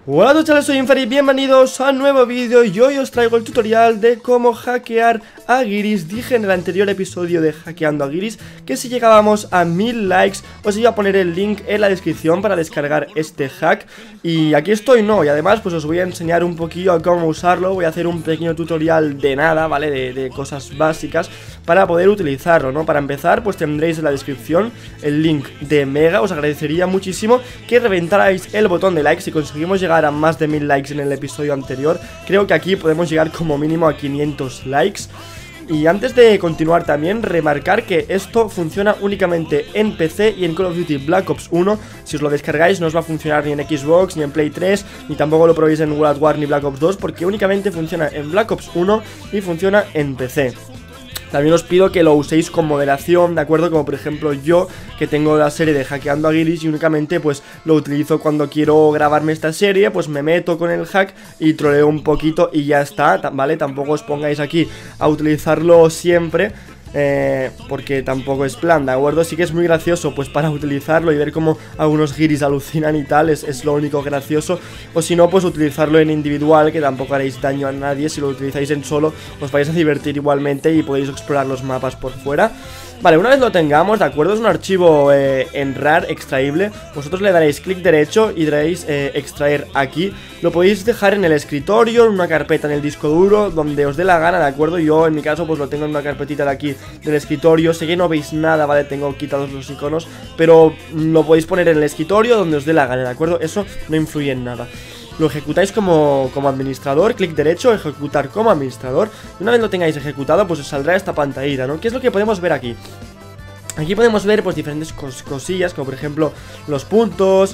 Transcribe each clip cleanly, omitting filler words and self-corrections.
Hola a todos chavales, soy Inferi, bienvenidos a un nuevo vídeo y hoy os traigo el tutorial de cómo hackear a Guiris. Dije en el anterior episodio de hackeando a Guiris que si llegábamos a 1000 likes os iba a poner el link en la descripción para descargar este hack. Y aquí estoy, ¿no? Y además pues os voy a enseñar un poquillo a cómo usarlo. Voy a hacer un pequeño tutorial de nada, ¿vale? De cosas básicas para poder utilizarlo, ¿no? Para empezar pues tendréis en la descripción el link de Mega. Os agradecería muchísimo que reventarais el botón de like si conseguimos llegar a más de 1000 likes en el episodio anterior. Creo que aquí podemos llegar como mínimo a 500 likes. Y antes de continuar también, remarcar que esto funciona únicamente en PC y en Call of Duty Black Ops 1. Si os lo descargáis no os va a funcionar ni en Xbox, ni en Play 3, ni tampoco lo probéis en World at War ni Black Ops 2, porque únicamente funciona en Black Ops 1 y funciona en PC. También os pido que lo uséis con moderación, ¿de acuerdo? Como por ejemplo yo, que tengo la serie de hackeando a Guiris y únicamente pues lo utilizo cuando quiero grabarme esta serie. Pues me meto con el hack y troleo un poquito y ya está, ¿vale? Tampoco os pongáis aquí a utilizarlo siempre, porque tampoco es plan, ¿de acuerdo? Sí que es muy gracioso pues para utilizarlo y ver cómo algunos Guiris alucinan y tal, es lo único gracioso. O si no, pues utilizarlo en individual, que tampoco haréis daño a nadie. Si lo utilizáis en solo, os vais a divertir igualmente y podéis explorar los mapas por fuera. Vale, una vez lo tengamos, ¿de acuerdo? Es un archivo en RAR extraíble. Vosotros le daréis clic derecho y daréis extraer aquí. Lo podéis dejar en el escritorio, en una carpeta en el disco duro, donde os dé la gana, ¿de acuerdo? Yo en mi caso pues lo tengo en una carpetita de aquí del escritorio. Sé que no veis nada, ¿vale? Tengo quitados los iconos, pero lo podéis poner en el escritorio donde os dé la gana, ¿de acuerdo? Eso no influye en nada. Lo ejecutáis como administrador, clic derecho, ejecutar como administrador. Y una vez lo tengáis ejecutado, pues os saldrá esta pantallita, ¿no? ¿Qué es lo que podemos ver aquí? Aquí podemos ver pues diferentes cosillas, como por ejemplo los puntos,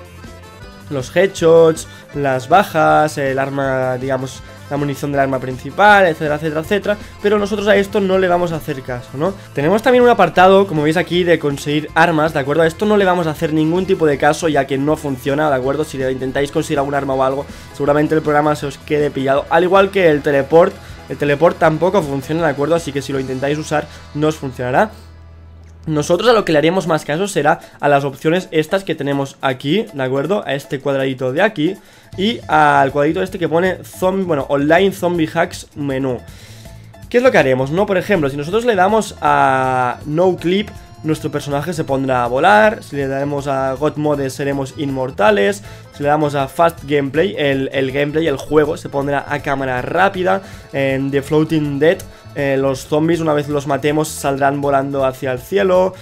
los headshots, las bajas, el arma, digamos, la munición del arma principal, etcétera, etcétera, etcétera. Pero nosotros a esto no le vamos a hacer caso, ¿no? Tenemos también un apartado, como veis aquí, de conseguir armas, ¿de acuerdo? A esto no le vamos a hacer ningún tipo de caso, ya que no funciona, ¿de acuerdo? Si intentáis conseguir algún arma o algo, seguramente el programa se os quede pillado. Al igual que el teleport tampoco funciona, ¿de acuerdo? Así que si lo intentáis usar, no os funcionará. Nosotros a lo que le haríamos más caso será a las opciones estas que tenemos aquí, ¿de acuerdo? A este cuadradito de aquí y al cuadradito este que pone Online Zombie Hacks Menú. ¿Qué es lo que haremos, no? Por ejemplo, si nosotros le damos a No Clip, nuestro personaje se pondrá a volar. Si le damos a God Mode seremos inmortales. Si le damos a Fast Gameplay, el gameplay, el juego, se pondrá a cámara rápida. En The Floating Dead, los zombies una vez los matemos saldrán volando hacia el cielo.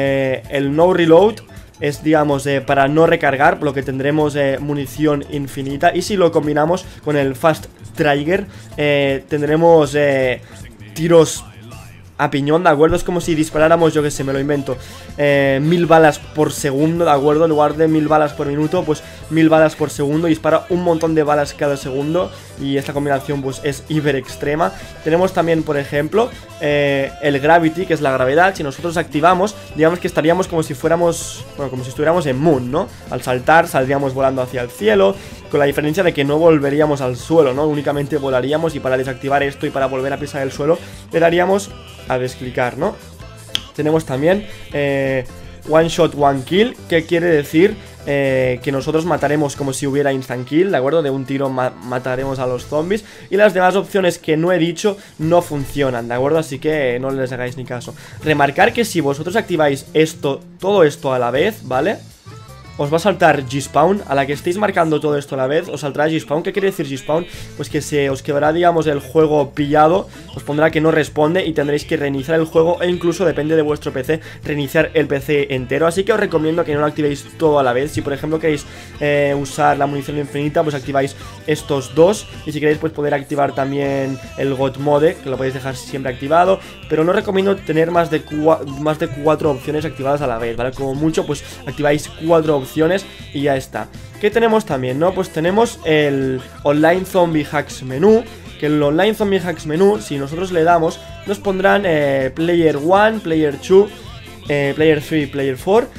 El No Reload es, digamos, para no recargar, por lo que tendremos munición infinita. Y si lo combinamos con el Fast Trigger, tendremos tiros a piñón, ¿de acuerdo? Es como si disparáramos, yo que sé, me lo invento, 1000 balas por segundo, ¿de acuerdo? En lugar de 1000 balas por minuto, pues 1000 balas por segundo. Dispara un montón de balas cada segundo y esta combinación pues es hiper extrema. Tenemos también, por ejemplo, el Gravity, que es la gravedad. Si nosotros activamos, digamos que estaríamos como si fuéramos, bueno, como si estuviéramos en Moon, ¿no? Al saltar saldríamos volando hacia el cielo, con la diferencia de que no volveríamos al suelo, ¿no? Únicamente volaríamos, y para desactivar esto y para volver a pisar el suelo le daríamos a desclicar, ¿no? Tenemos también One Shot One Kill, que quiere decir que nosotros mataremos como si hubiera instant kill, ¿de acuerdo? De un tiro mataremos a los zombies. Y las demás opciones que no he dicho no funcionan, ¿de acuerdo? Así que no les hagáis ni caso. Remarcar que si vosotros activáis todo esto a la vez, ¿vale? Os va a saltar G-Spawn. A la que estéis marcando todo esto a la vez, os saldrá G-Spawn. ¿Qué quiere decir G-Spawn? Pues que se os quedará, digamos, el juego pillado. Os pondrá que no responde y tendréis que reiniciar el juego. E incluso, depende de vuestro PC, reiniciar el PC entero. Así que os recomiendo que no lo activéis todo a la vez. Si por ejemplo queréis usar la munición infinita, pues activáis estos dos. Y si queréis pues poder activar también el God Mode, que lo podéis dejar siempre activado. Pero no recomiendo tener más de 4 opciones activadas a la vez, ¿vale? Como mucho pues activáis 4 opciones y ya está. ¿Qué tenemos también, no? Pues tenemos el Online Zombie Hacks Menú, que el Online Zombie Hacks Menú, si nosotros le damos, nos pondrán Player 1, Player 2, Player 3, Player 4.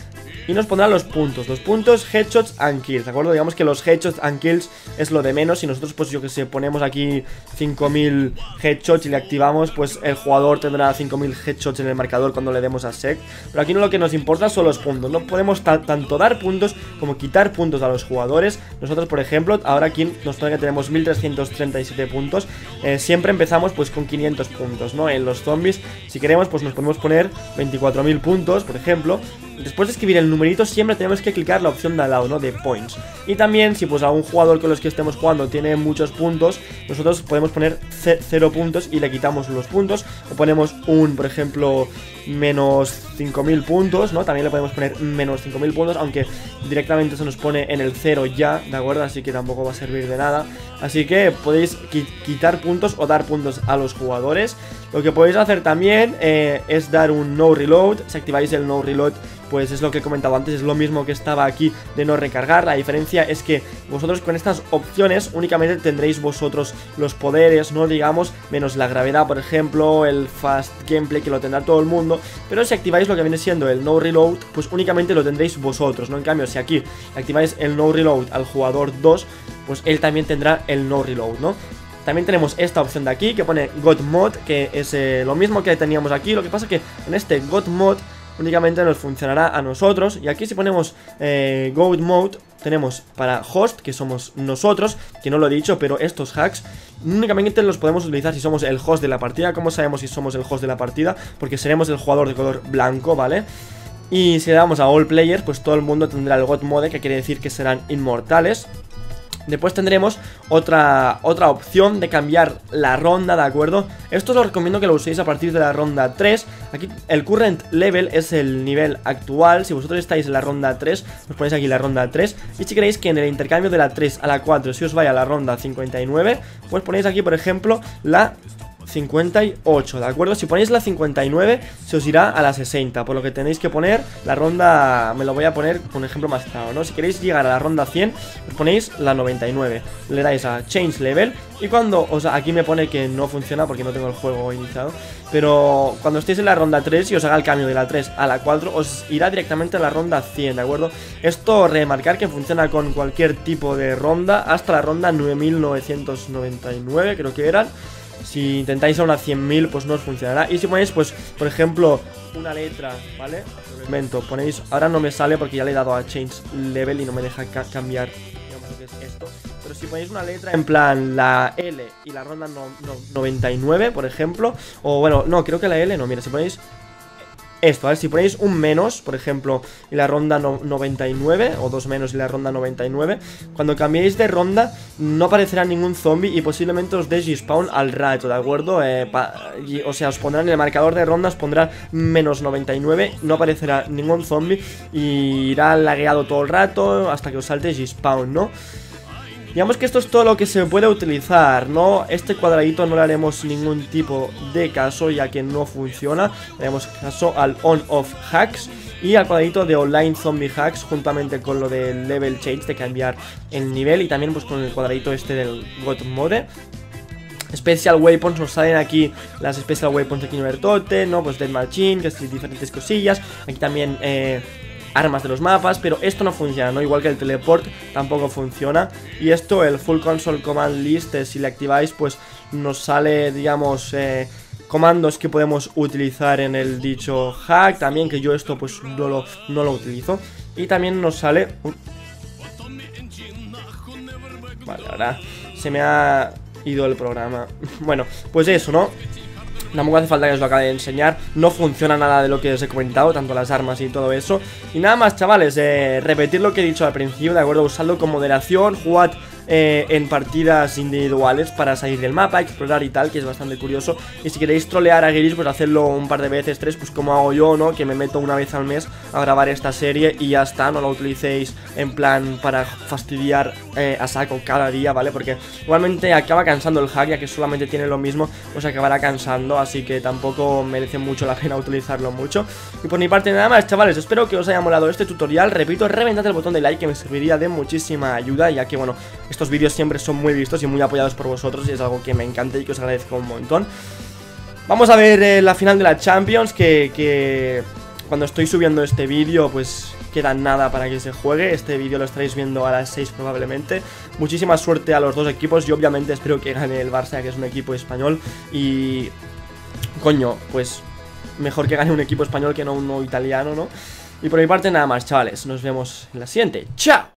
y nos pondrá los puntos, headshots and kills, ¿de acuerdo? Digamos que los headshots and kills es lo de menos. Si nosotros, pues yo que sé, ponemos aquí 5000 headshots y le activamos, pues el jugador tendrá 5000 headshots en el marcador cuando le demos a sec. Pero aquí no, lo que nos importa son los puntos. No podemos tanto dar puntos como quitar puntos a los jugadores. Nosotros, por ejemplo, ahora aquí nos pone que tenemos 1337 puntos. Siempre empezamos pues con 500 puntos, ¿no? En los zombies, si queremos, pues nos podemos poner 24.000 puntos, por ejemplo. Después de escribir el numerito siempre tenemos que clicar la opción de al lado, ¿no? De points. Y también si pues a un jugador con los que estemos jugando tiene muchos puntos, nosotros podemos poner 0 puntos y le quitamos los puntos. O ponemos por ejemplo, menos 5000 puntos, ¿no? También le podemos poner menos 5000 puntos, aunque directamente se nos pone en el 0 ya, ¿de acuerdo? Así que tampoco va a servir de nada. Así que podéis quitar puntos o dar puntos a los jugadores. Lo que podéis hacer también es dar un no reload. Si activáis el no reload, pues es lo que he comentado antes, es lo mismo que estaba aquí de no recargar. La diferencia es que vosotros con estas opciones únicamente tendréis vosotros los poderes, no digamos, menos la gravedad, por ejemplo, el fast gameplay que lo tendrá todo el mundo. Pero si activáis lo que viene siendo el no reload, pues únicamente lo tendréis vosotros, ¿no? En cambio, si aquí activáis el no reload al jugador 2, pues él también tendrá el no reload, ¿no? También tenemos esta opción de aquí que pone God Mod, que es lo mismo que teníamos aquí. Lo que pasa es que en este God Mod únicamente nos funcionará a nosotros. Y aquí si ponemos God Mode, tenemos para host, que somos nosotros, que no lo he dicho, pero estos hacks únicamente los podemos utilizar si somos el host de la partida. ¿Cómo sabemos si somos el host de la partida? Porque seremos el jugador de color blanco, ¿vale? Y si le damos a All Players, pues todo el mundo tendrá el God Mode, que quiere decir que serán inmortales. Después tendremos otra opción de cambiar la ronda, ¿de acuerdo? Esto os lo recomiendo que lo uséis a partir de la ronda 3. Aquí el current level es el nivel actual. Si vosotros estáis en la ronda 3, os ponéis aquí la ronda 3. Y si queréis que en el intercambio de la 3 a la 4 si os vaya a la ronda 59, pues ponéis aquí, por ejemplo, la 58, ¿de acuerdo? Si ponéis la 59 se os irá a la 60, por lo que tenéis que poner la ronda, me lo voy a poner con un ejemplo más claro, ¿no? Si queréis llegar a la ronda 100, os ponéis la 99, le dais a Change Level y cuando, aquí me pone que no funciona porque no tengo el juego iniciado, pero cuando estéis en la ronda 3 y os haga el cambio de la 3 a la 4, os irá directamente a la ronda 100, ¿de acuerdo? Esto remarcar que funciona con cualquier tipo de ronda, hasta la ronda 9999 creo que eran. Si intentáis a una 100.000 pues no os funcionará. Y si ponéis pues por ejemplo una letra, ¿vale? Momento, ponéis, ahora no me sale porque ya le he dado a Change Level y no me deja cambiar, digamos lo que es esto. Pero si ponéis una letra en plan la L y la ronda 99 por ejemplo, o bueno, no, creo que la L no, mira, si ponéis esto, ¿vale? Si ponéis un menos, por ejemplo, y la ronda 99, o dos menos y la ronda 99, cuando cambiéis de ronda no aparecerá ningún zombie y posiblemente os dé spawn al rato, ¿de acuerdo? O sea, os pondrán en el marcador de ronda, os pondrán menos 99, no aparecerá ningún zombie y irá lagueado todo el rato hasta que os salte spawn, ¿no? Digamos que esto es todo lo que se puede utilizar, ¿no? Este cuadradito no le haremos ningún tipo de caso ya que no funciona. Le haremos caso al on-off hacks y al cuadradito de online zombie hacks juntamente con lo del level change de cambiar el nivel y también pues con el cuadradito este del God Mode. Special Weapons, nos salen aquí las Special Weapons de Kino Tote, ¿no? Pues Dead Machine, que es diferentes cosillas. Aquí también armas de los mapas, pero esto no funciona, ¿no? Igual que el teleport tampoco funciona. Y esto, el Full Console Command List, si le activáis, pues nos sale, digamos, comandos que podemos utilizar en el dicho hack. También que yo esto pues no lo utilizo. Y también nos sale... Vale, ahora se me ha ido el programa. Bueno, pues eso, ¿no? Tampoco hace falta que os lo acabe de enseñar. No funciona nada de lo que os he comentado, tanto las armas y todo eso. Y nada más, chavales, repetir lo que he dicho al principio, ¿de acuerdo? Usadlo con moderación, jugad en partidas individuales para salir del mapa, explorar y tal, que es bastante curioso. Y si queréis trolear a Guiris, pues hacerlo un par de veces, 3, pues como hago yo, ¿no? Que me meto una vez al mes a grabar esta serie y ya está. No lo utilicéis en plan para fastidiar a saco cada día, ¿vale? Porque igualmente acaba cansando el hack, ya que solamente tiene lo mismo, pues acabará cansando. Así que tampoco merece mucho la pena utilizarlo mucho. Y por mi parte nada más, chavales, espero que os haya molado este tutorial. Repito, reventad el botón de like, que me serviría de muchísima ayuda, ya que bueno, estos vídeos siempre son muy vistos y muy apoyados por vosotros y es algo que me encanta y que os agradezco un montón. Vamos a ver la final de la Champions, que cuando estoy subiendo este vídeo pues queda nada para que se juegue. Este vídeo lo estaréis viendo a las 6 probablemente. Muchísima suerte a los dos equipos. Yo obviamente espero que gane el Barça, que es un equipo español. Y... coño, pues mejor que gane un equipo español que no uno italiano, ¿no? Y por mi parte nada más, chavales. Nos vemos en la siguiente. ¡Chao!